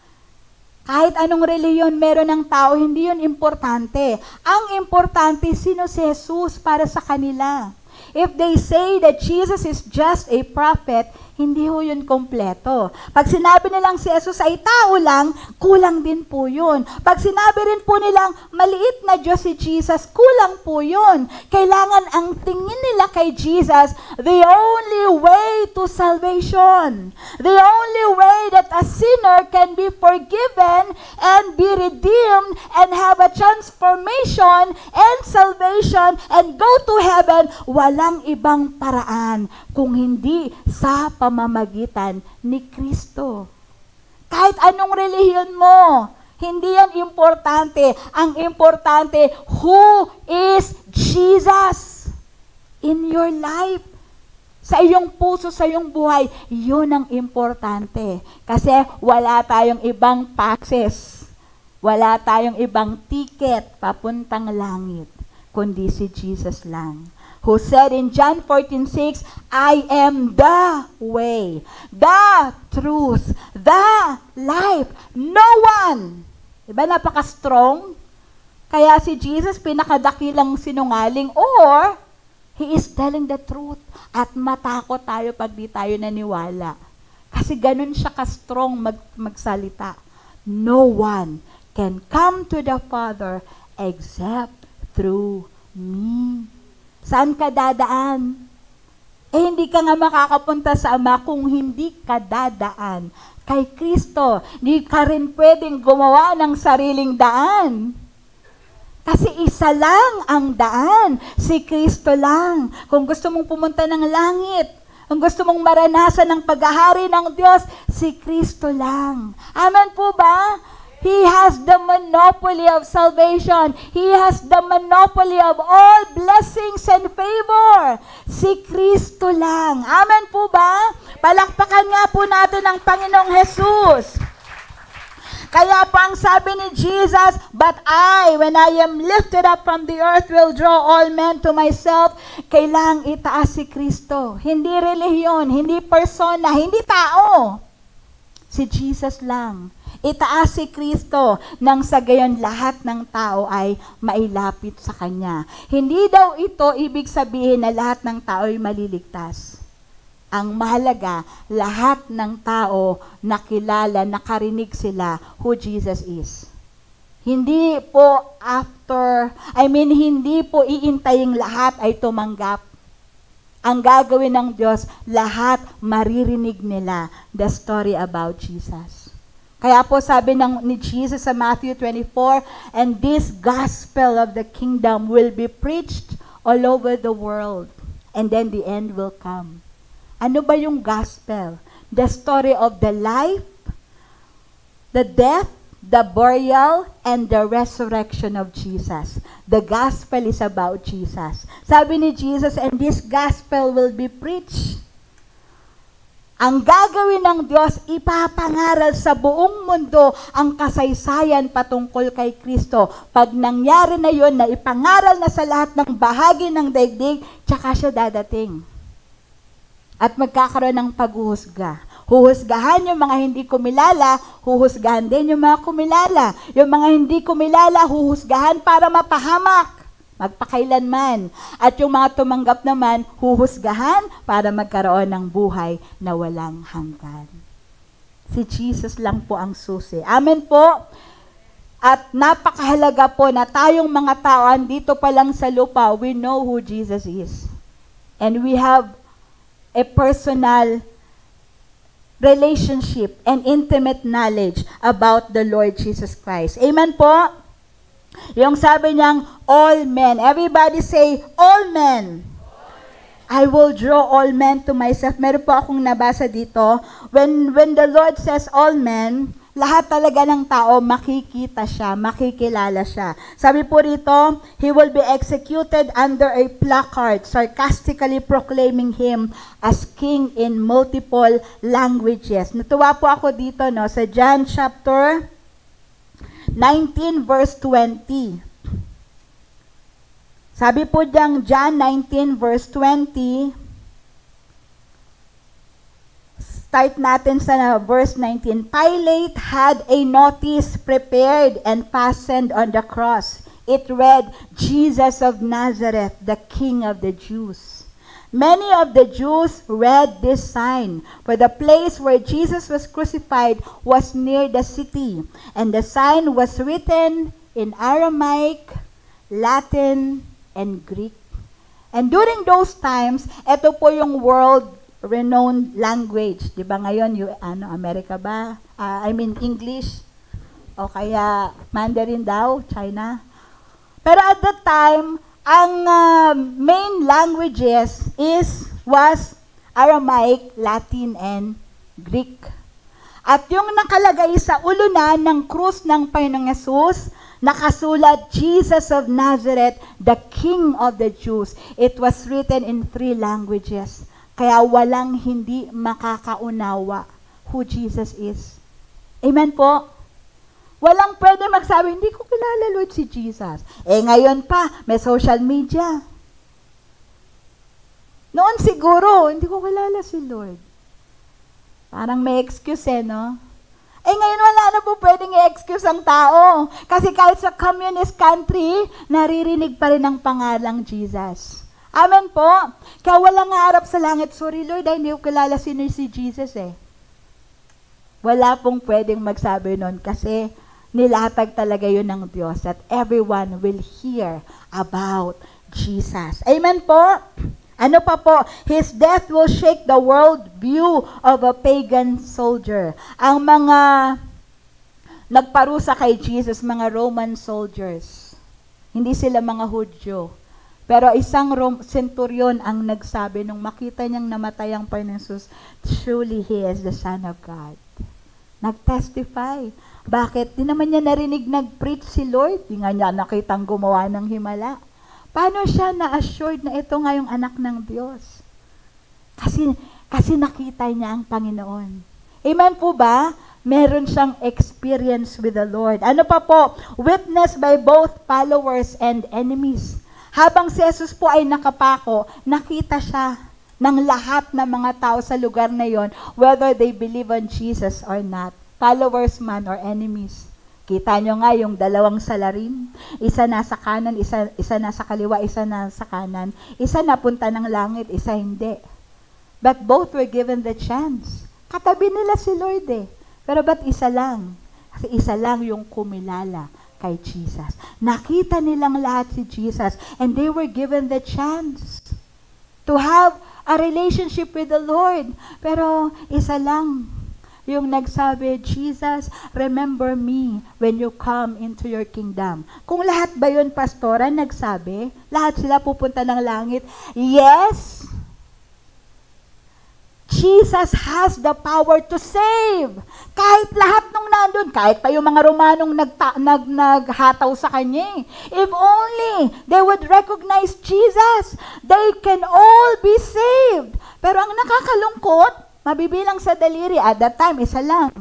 kahit anong reliyon meron ng tao, hindi yun importante. Ang importante, sino si Jesus para sa kanila? If they say that Jesus is just a prophet, hindi ho yun kompleto. Pag sinabi nilang si Jesus ay tao lang, kulang din po yun. Pag sinabi rin po nilang maliit na Diyos si Jesus, kulang po yun. Kailangan ang tingin nila kay Jesus, the only way to salvation. The only way that a sinner can be forgiven and be redeemed and have a transformation and salvation and go to heaven, walang ibang paraan kung hindi sa pamamagitan ni Kristo. Kahit anong relihiyon mo, hindi yan importante. Ang importante, who is Jesus in your life? Sa iyong puso, sa iyong buhay, yun ang importante. Kasi wala tayong ibang passes. Wala tayong ibang ticket papuntang langit, kundi si Jesus lang. Who said in John fourteen six, I am the way, the truth, the life. No one. Diba napaka-strong? Kaya si Jesus pinakadakilang sinungaling, or He is telling the truth. At matakot tayo pag di tayo naniwala. Kasi ganun siya ka-strong mag magsalita. No one can come to the Father except through me. Saan ka dadaan? Eh, hindi ka nga makakapunta sa Ama kung hindi ka dadaan kay Kristo. Hindi ka rin pwedeng gumawa ng sariling daan. Kasi isa lang ang daan. Si Kristo lang. Kung gusto mong pumunta ng langit, kung gusto mong maranasan ng paghahari ng Diyos, si Kristo lang. Amen po ba? He has the monopoly of salvation. He has the monopoly of all blessings and favor. Si Kristo lang. Amen po ba? Palakpakan nga po natin ang Panginoong Jesus. Kaya po ang sabi ni Jesus, but I, when I am lifted up from the earth, will draw all men to myself. Kailang itaas si Kristo. Hindi relihiyon, hindi persona, hindi tao. Si Jesus lang. Itaas si Kristo nang sa gayon lahat ng tao ay mailapit sa Kanya. Hindi daw ito ibig sabihin na lahat ng tao ay maliligtas. Ang mahalaga, lahat ng tao nakilala, nakarinig sila who Jesus is. Hindi po after, I mean, hindi po iintaying lahat ay tumanggap. Ang gagawin ng Diyos, lahat maririnig nila the story about Jesus. Kaya po sabi ng ni Jesus sa Matthew twenty-four, and this gospel of the kingdom will be preached all over the world, and then the end will come. Ano ba yung gospel? The story of the life, the death, the burial and the resurrection of Jesus. The gospel is about Jesus. Sabi ni Jesus, and this gospel will be preached. Ang gagawin ng Diyos, ipapangaral sa buong mundo ang kasaysayan patungkol kay Kristo. Pag nangyari na yon, na ipangaral na sa lahat ng bahagi ng daigdig, tsaka siya dadating. At magkakaroon ng paghuhusga. Huhusgahan yung mga hindi kumilala, huhusgahan din yung mga kumilala. Yung mga hindi kumilala, huhusgahan para mapahamak. Magpakailanman. At yung mga tumanggap naman, huhusgahan para magkaroon ng buhay na walang hanggan. Si Jesus lang po ang susi. Amen po. At napakahalaga po na tayong mga tao dito pa lang sa lupa, we know who Jesus is. And we have a personal relationship and intimate knowledge about the Lord Jesus Christ. Amen po. Yung sabi niyang, all men. Everybody say, all men. I will draw all men to myself. Meron po akong nabasa dito. When, when the Lord says all men, lahat talaga ng tao, makikita siya, makikilala siya. Sabi po rito, he will be executed under a placard, sarcastically proclaiming him as king in multiple languages. Natuwa po ako dito, no, sa John chapter nineteen verse twenty. Sabi po diyang John nineteen verse twenty. Start natin sa verse nineteen. Pilate had a notice prepared and fastened on the cross. It read, Jesus of Nazareth, the King of the Jews. Many of the Jews read this sign, for the place where Jesus was crucified was near the city, and the sign was written in Aramaic, Latin, and Greek. And during those times, ito po yung world-renowned language. Di ba ngayon, yung, ano, Amerika ba? Uh, I mean, English. O kaya Mandarin daw, China. Pero at that time, ang uh, main languages is was Aramaic, Latin, and Greek. At yung nakalagay sa ulunan ng krus ng Panginoong Yesus, nakasulat, Jesus of Nazareth, the King of the Jews. It was written in three languages. Kaya walang hindi makakaunawa who Jesus is. Amen po? Walang pwede magsabi, hindi ko kilala, Lord, si Jesus. Eh ngayon pa, may social media. Noon siguro, hindi ko kilala si Lord. Parang may excuse eh, no? Eh ngayon wala na po pwedeng i-excuse ang tao. Kasi kahit sa communist country, naririnig pa rin ang pangalang Jesus. Amen po? Kaya walang harap sa langit, sorry Lord, ay hindi ko kilala sino si Jesus eh. Wala pong pwedeng magsabi nun kasi nilatag talaga yun ng Diyos that everyone will hear about Jesus. Amen po? Ano pa po? His death will shake the world view of a pagan soldier. Ang mga nagparusa kay Jesus, mga Roman soldiers. Hindi sila mga Hudyo. Pero isang Rom- centurion ang nagsabi nung makita niyang namatay ang Panginoon Jesus, truly He is the Son of God. Nag-testify. Bakit? Di naman niya narinig nag-preach si Lord. Di nga niya nakitang gumawa ng himala. Paano siya na-assured na ito nga yung anak ng Diyos? Kasi, kasi nakita niya ang Panginoon. Amen po ba? Meron siyang experience with the Lord. Ano pa po? Witnessed by both followers and enemies. Habang si Jesus po ay nakapako, nakita siya ng lahat ng mga tao sa lugar na yon, whether they believe on Jesus or not. Followers man or enemies. Kita nyo nga yung dalawang salarin. Isa nasa kanan, isa, isa nasa kaliwa, isa nasa kanan. Isa napunta ng langit, isa hindi. But both were given the chance. Katabi nila si Lord eh. Pero ba't isa lang? Kasi isa lang yung kumilala kay Jesus. Nakita nilang lahat si Jesus and they were given the chance to have a relationship with the Lord. Pero isa lang yung nagsabi, Jesus, remember me when you come into your kingdom. Kung lahat ba yun, pastora, nagsabi, lahat sila pupunta ng langit, yes, Jesus has the power to save. Kahit lahat nung nandun, kahit pa yung mga Romanong nagta- nag, naghataw sa kanya. If only they would recognize Jesus, they can all be saved. Pero ang nakakalungkot, mabibilang sa daliri, at that time, isa lang.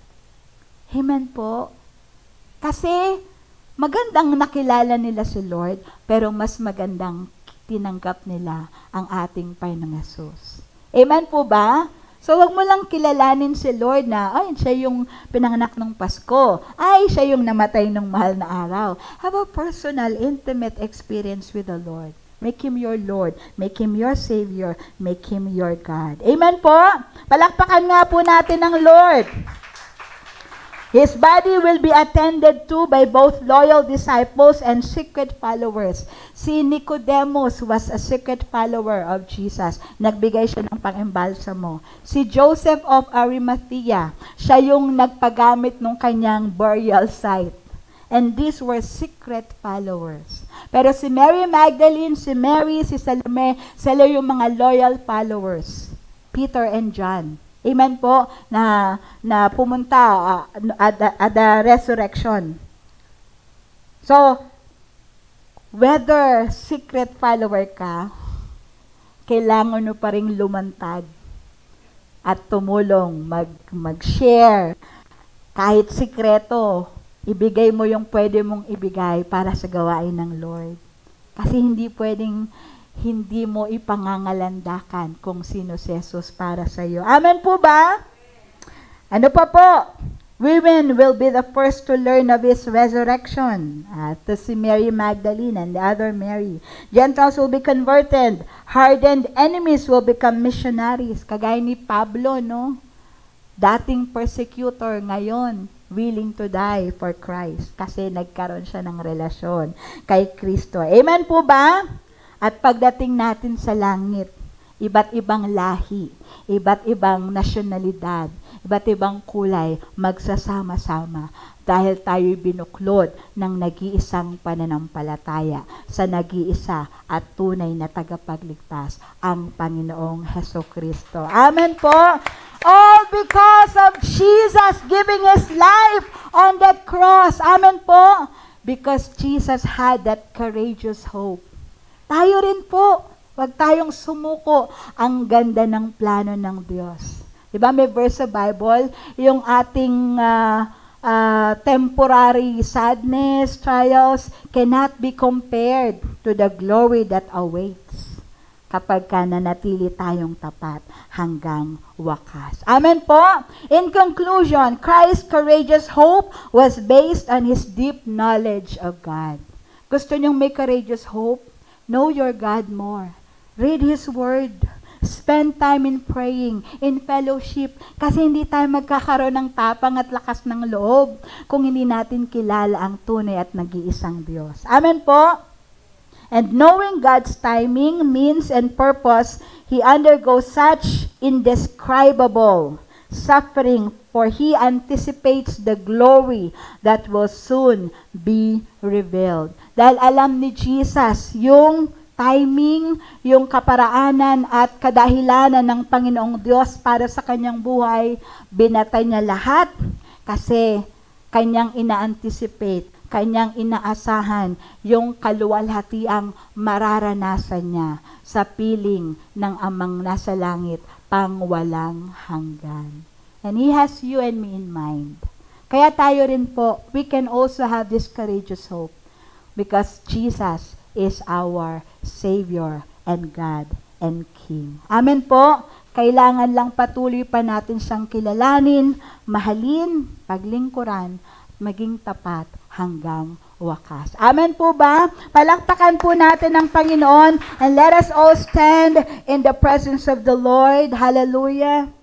Amen po. Kasi, magandang nakilala nila si Lord, pero mas magandang tinanggap nila ang ating Panginoong Hesus. Amen po ba? So, wag mo lang kilalanin si Lord na, ay, siya yung pinanganak ng Pasko. Ay, siya yung namatay ng mahal na araw. Have a personal, intimate experience with the Lord. Make Him your Lord. Make Him your Savior. Make Him your God. Amen po? Palakpakan nga po natin ang Lord. His body will be attended to by both loyal disciples and secret followers. Si Nicodemus was a secret follower of Jesus. Nagbigay siya ng pang-embalsamo. Si Joseph of Arimathea, siya yung nagpagamit ng kanyang burial site. And these were secret followers. Pero si Mary Magdalene, si Mary, si Salome, sila yung mga loyal followers. Peter and John. Amen po, na, na pumunta uh, at, the, at the resurrection. So, whether secret follower ka, kailangan mo pa rin lumantad at tumulong, mag, mag-share. Kahit sikreto, ibigay mo yung pwede mong ibigay para sa gawain ng Lord. Kasi hindi pwedeng hindi mo ipangangalandakan kung sino si Jesus para sa iyo. Amen po ba? Ano pa po? Women will be the first to learn of His resurrection. At uh, si Mary Magdalene and the other Mary. Gentiles will be converted. Hardened enemies will become missionaries. Kagaya ni Pablo, no? Dating persecutor, ngayon willing to die for Christ. Kasi nagkaroon siya ng relasyon kay Kristo. Amen po ba? At pagdating natin sa langit, iba't ibang lahi, iba't ibang nasyonalidad, iba't ibang kulay, magsasama-sama dahil tayo'y binuklod ng nag-iisang pananampalataya sa nag-iisa at tunay na tagapagligtas, ang Panginoong Hesukristo. Amen po! All because of Jesus giving His life on that cross. Amen po! Because Jesus had that courageous hope. Tayo rin po, wag tayong sumuko. Ang ganda ng plano ng Diyos. Diba may verse sa Bible, yung ating uh, uh, temporary sadness, trials, cannot be compared to the glory that awaits kapag ka nanatili tayong tapat hanggang wakas. Amen po? In conclusion, Christ's courageous hope was based on His deep knowledge of God. Gusto niyong may courageous hope? Know your God more. Read His Word. Spend time in praying, in fellowship. Kasi hindi tayo magkakaroon ng tapang at lakas ng loob kung hindi natin kilala ang tunay at nag-iisang Diyos. Amen po? And knowing God's timing, means, and purpose, He undergoes such indescribable suffering, for He anticipates the glory that will soon be revealed. Dahil alam ni Jesus yung timing, yung kaparaanan at kadahilanan ng Panginoong Diyos para sa kanyang buhay, binatay niya lahat kasi kanyang ina-anticipate, kanyang inaasahan yung kaluwalhatiang mararanasan niya sa piling ng Amang nasa langit pang walang hanggan. And He has you and me in mind. Kaya tayo rin po, we can also have this courageous hope because Jesus is our Savior and God and King. Amen po. Kailangan lang patuloy pa natin siyang kilalanin, mahalin, paglingkuran, maging tapat hanggang wakas. Amen po ba? Palakpakan po natin ang Panginoon and let us all stand in the presence of the Lord. Hallelujah.